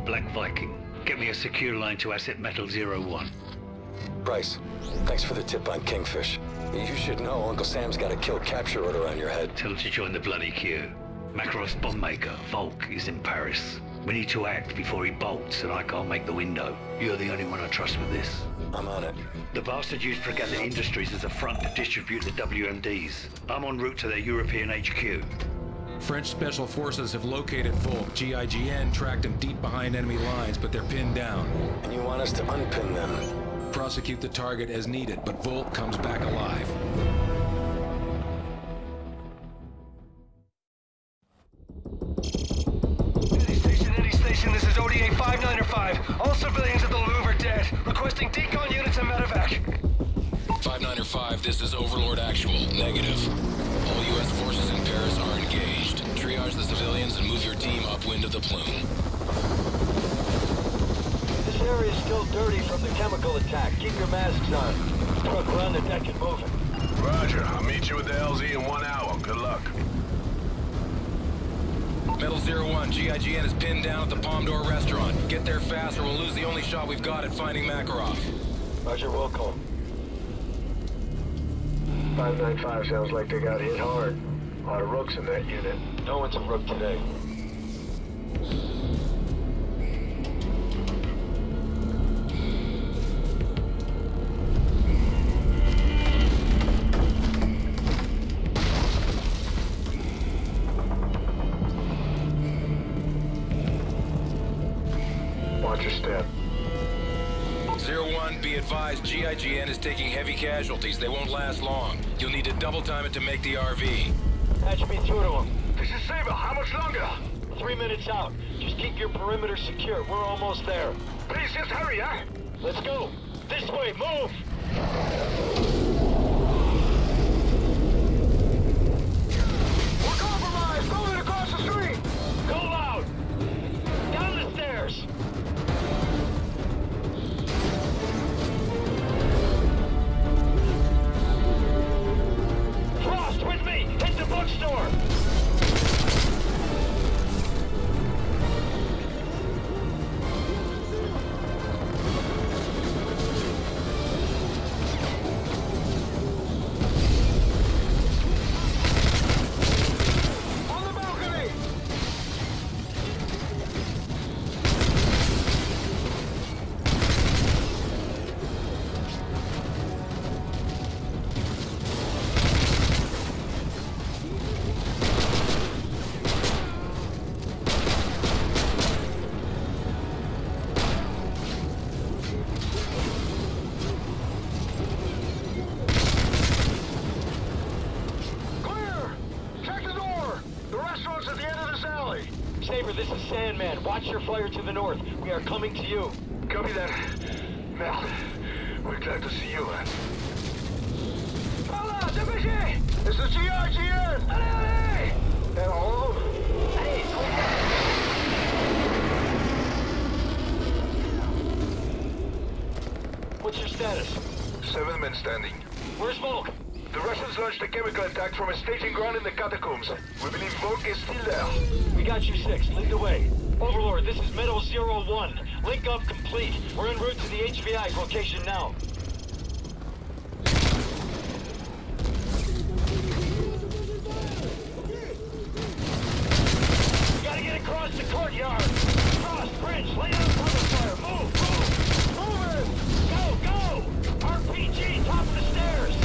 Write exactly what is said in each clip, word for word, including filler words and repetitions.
Black Viking. Get me a secure line to Asset Metal zero one. Bryce, thanks for the tip on Kingfish. You should know Uncle Sam's got a kill capture order on your head. Tell him to join the bloody queue. Makarov's bomb maker, Volk, is in Paris. We need to act before he bolts, and I can't make the window. You're the only one I trust with this. I'm on it. The bastard used Fregatta Industries as a front to distribute the W M Ds. I'm en route to their European H Q. French Special Forces have located Volk. G I G N tracked him deep behind enemy lines, but they're pinned down. And you want us to unpin them? Prosecute the target as needed, but Volk comes back alive. Any station, any station, this is O D A five nine five. All civilians at the Louvre are dead. Requesting decon units and medevac. five nine five, this is Overlord Actual. Negative. All U S forces in Paris are engaged. Triage the civilians and move your team upwind of the plume. This area is still dirty from the chemical attack. Keep your masks on. Truck run the deck and moving. Roger. I'll meet you at the L Z in one hour. Good luck. Metal zero one, G I G N is pinned down at the Palm d'Or restaurant. Get there fast or we'll lose the only shot we've got at finding Makarov. Roger, Wilco. five nine five sounds like they got hit hard. A lot of rooks in that unit. No one's a rook today. Watch your step. zero one, be advised, G I G N is taking heavy casualties. They won't last long. You'll need to double time it to make the R V. Patch me through to him. This is Saber. How much longer? Three minutes out. Just keep your perimeter secure. We're almost there. Please, just hurry, huh? Let's go. This way, move! We're compromised. Moving across the street. Go loud! Down the stairs! Frost, with me! Hit the bookstore! On the balcony. Clear. Check the door. The restaurant's at the end of this alley. Saber, this is Sandman. Watch your flare to the north. We are coming to you. Copy that. Merde. We're glad to see you, man. Hola, dépêchez! It's the G I G N! Allez, allez! Hello? Hey, what's your status? Seven men standing. Where's Volk? The Russians launched a chemical attack from a staging ground in the catacombs. We believe Volk is still there. We got you six. Lead the way. Overlord, this is Metal zero one. Link up complete. We're en route to the H V I's location now. We gotta get across the courtyard. Cross, bridge, lay down cover fire. Move, move. Move it. Go, go. R P G, top of the stairs.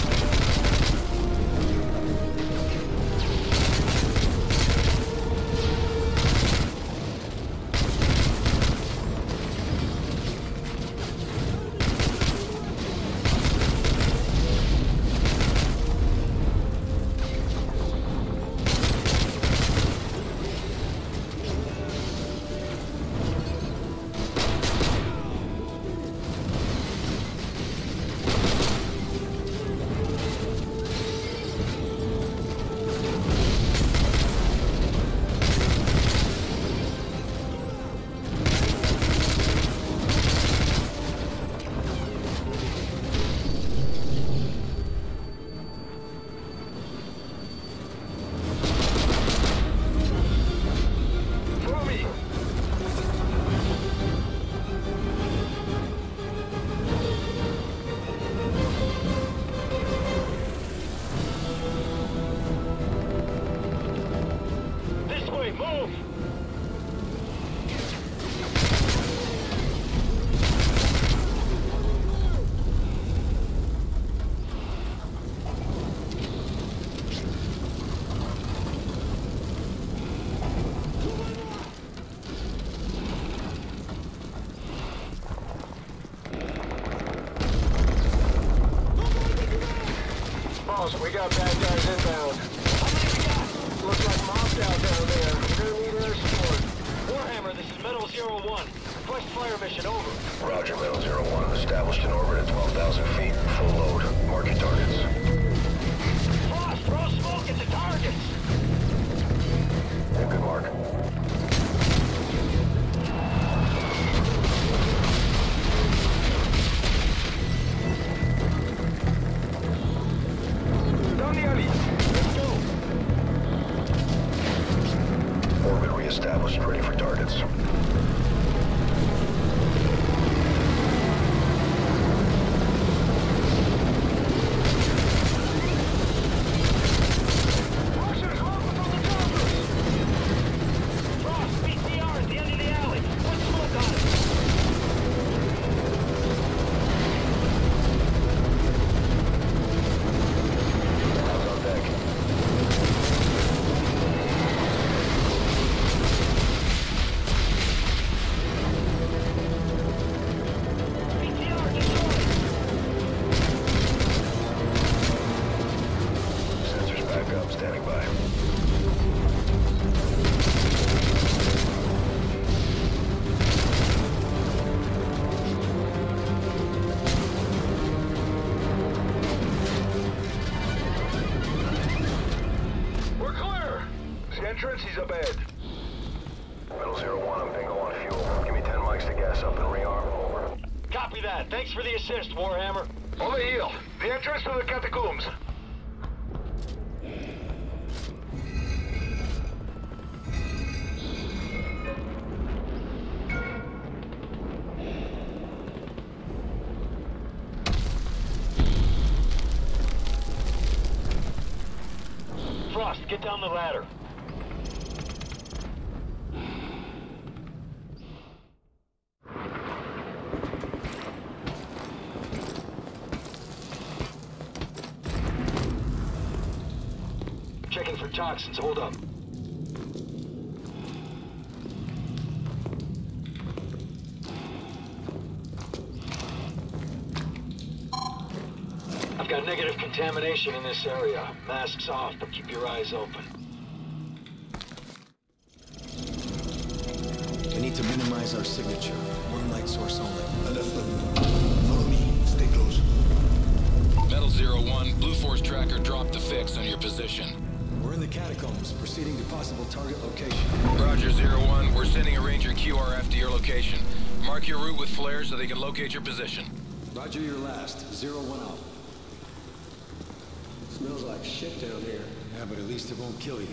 Miles, we got bad guys inbound. How many we got? Looks like mobs out down there. We're gonna need air support. Warhammer, this is Metal Zero One. Request fire mission, over. Roger, Metal Zero One. Established in orbit at twelve thousand feet. Full load. Mark your targets. Frost, throw smoke at the targets! Yeah, good mark. Down the alley. Let's go. Orbit reestablished. Ready for targets. Russians, open on the choppers. Frost, P T R at the end of the alley. Put smoke on it. How's on deck? P T R destroyed. Sensors back up. Standing by. We're clear. The entrance is up ahead. Metal Zero One, I'm bingo on fuel. Give me ten mics to gas up and rearm. Over. Copy that. Thanks for the assist, Warhammer. Over here. The entrance to the catacombs. Frost, get down the ladder. Checking for toxins. Hold up. I've got negative contamination in this area. Masks off, but keep your eyes open. We need to minimize our signature. One light source only. Understood. Follow me. Stay close. Metal Zero One, Blue Force tracker dropped the fix on your position. We're in the catacombs, proceeding to possible target location. Roger, Zero One. We're sending a Ranger Q R F to your location. Mark your route with flares so they can locate your position. Roger, your last. Zero one out. Smells like shit down here. Yeah, but at least it won't kill you.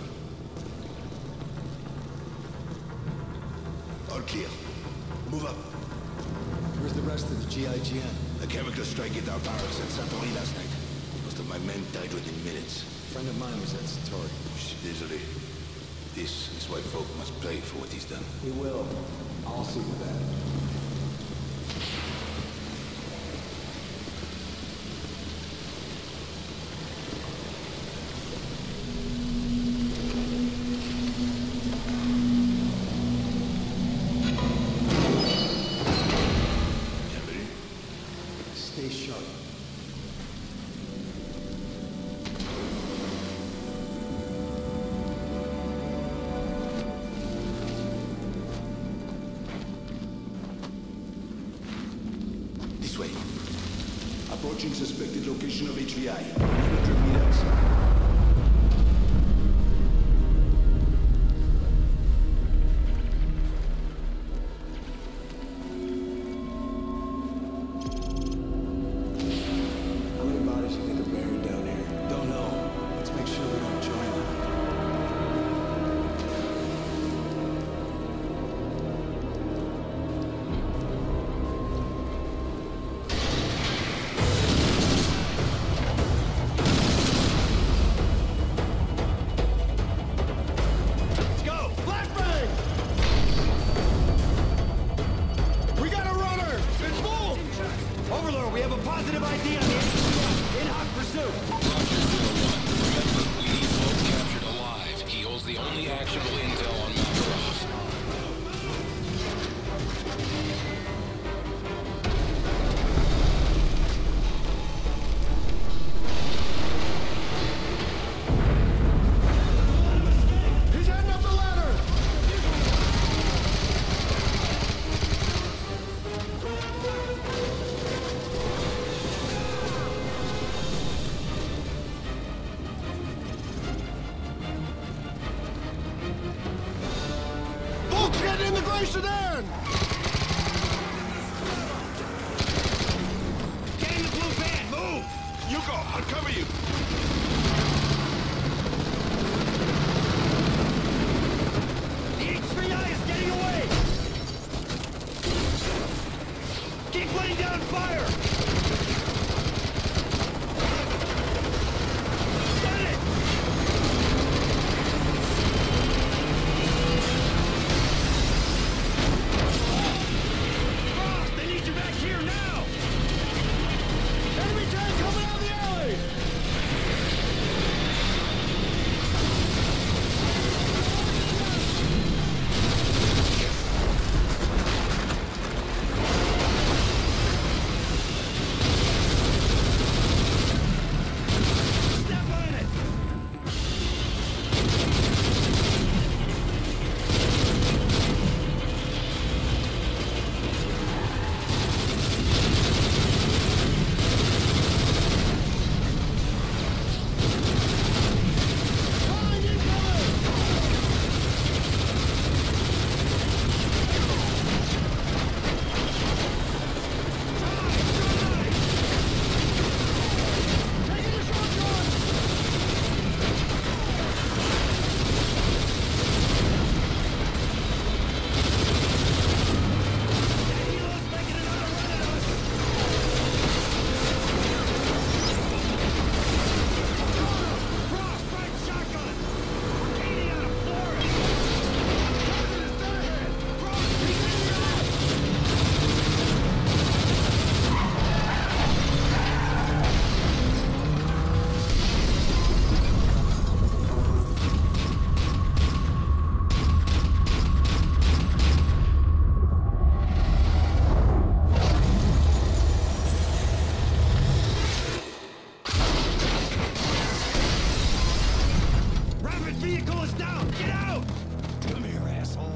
All clear. Move up. Where's the rest of the G I G N? A chemical strike at our barracks at Santori last night. Most of my men died within minutes. A friend of mine was at Santori. Désolé. This is why folk must pay for what he's done. He will. I'll see to that. Stay sharp. This way. Approaching suspected location of H V I. one hundred meters. How many bodies you think are buried down here? Don't know. Let's make sure we don't join them. Let's go! Flashbang! We got a runner! It's full! Overlord, we have a positive I D on the H V I. In hot pursuit. Roger, Zero One. Remember, we need Smoke captured alive. He holds the only actionable intel on Makarov. my sedan! Get in the blue van! Move! You go, I'll cover you. The H three I is getting away! Keep letting down fire! Get it! Frost, they need you back here now! Enemy tank coming out of the alley! Step on it! Helo's making another run at us! Frost, right shotgun! We're gaining on a Flores! Frost, he's in your left! Rapid vehicle is down! Get out! Come here, asshole.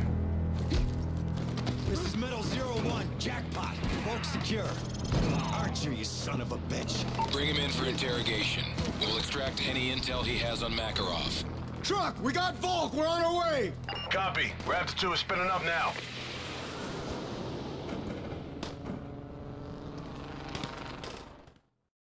This is Metal Zero One, jackpot. Bulk secure. Archer, you son of a bitch. Bring him in for interrogation. We'll extract any intel he has on Makarov. Truck, we got Volk, we're on our way! Copy. Raptor two is spinning up now.